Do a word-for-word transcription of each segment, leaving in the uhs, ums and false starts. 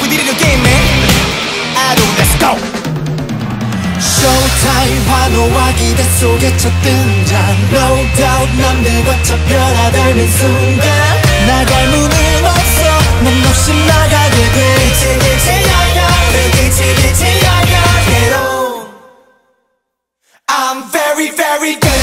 보여드리려 게임 man. 아도 let's go. Showtime 환호와 기대 속에 첫 등장. No doubt 남들과 차 변화되는 순간 날 닮은 없어 넌 없이 나가게 돼. 길치 길치 야야 길치 길치 야야 Get on. I'm very very good.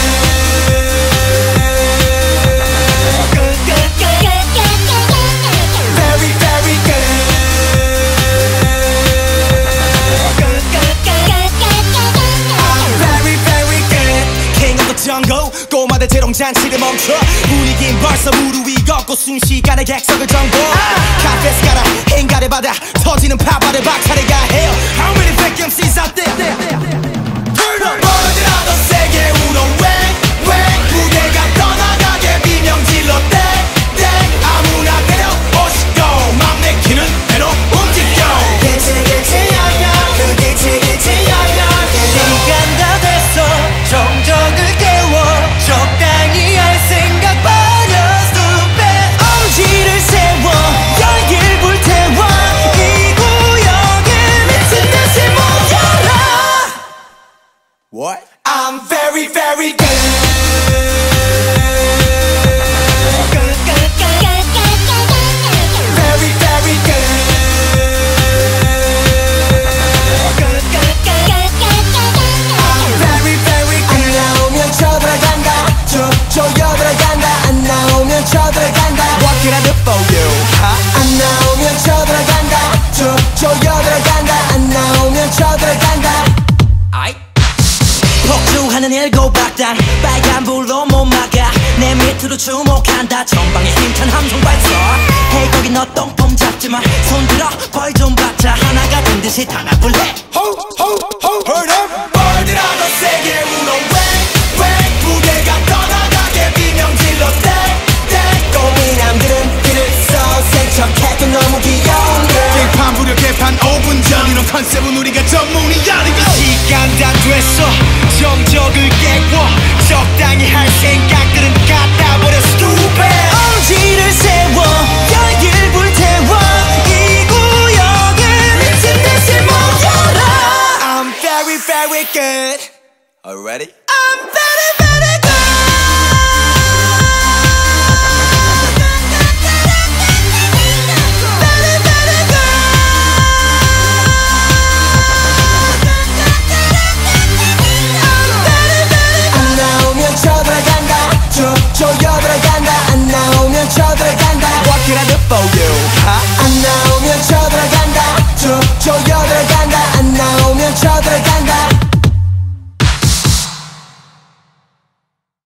꼬마들 재롱잔치를 멈춰 분위긴 벌써 무르 위 걷고 순식간에 객석을 정보. 카페스 가라 행가를 받아 터지는 파바를 박차려야 해요. How many fake 엠시's out there? Turn up. 너희들아 더 세게 울어 웽 웽. 무대가 떠나가게 비명 질러 땡땡. 아무나 때려 오시고 맘 내키는 대로 움직여. 길치 길치 야야 그 길치 길치 야야. 시간 다 됐어 정적을 깨워. 적당히 할 생각 버려. 숲에 엄지를 세워 열길 불태워. 이 구역에 미친 듯이 모여라. What? I'm very very good. Very very good. I'm very very good. 안 나오면 쳐들어간다. 쪼쪼여들어간다. 안 나오면 쳐들어간다. What can I do for you? Huh? 안 나오면 쳐들어간다. 쪼쪼여들어간다. 안 나오면 쳐들어간다. 아이. 폭주하는 일곱 박단 빨간불로 못 막아. 내 밑으로 주목한다. 전방에 힘찬 함성 발사. Hey 거기 너 똥폼 잡지마. 손들어 벌 좀 받자. 하나가 된 듯이 단합을 해. Ho ho ho Heard up. 벌들아 더 세게 울어 웽웽. 무대가 떠나가게 비명 질러 땡땡. 꼬미남들은 길을 써 생척해도 너무 귀여운데. 개판 부려 개판 오 분 전. 이런 컨셉은 우리가 전문이야. 시간 다 됐어 정적을 깨고. 적당히 할 생각들은 갖다 버려 stupid. 엄지를 세워 열길 불태워. 이 구역에 미친 듯이 모여라. I'm very very good. Already? I'm very